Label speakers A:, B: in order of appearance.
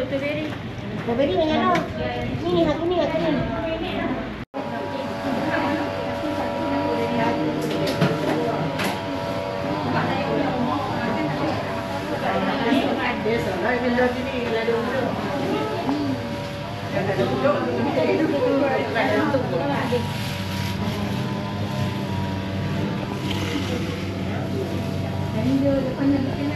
A: Strawberry dengan apa? Ni aku ni.
B: Biasa lah bila sini ada duduk. Ada duduk, ada duduk.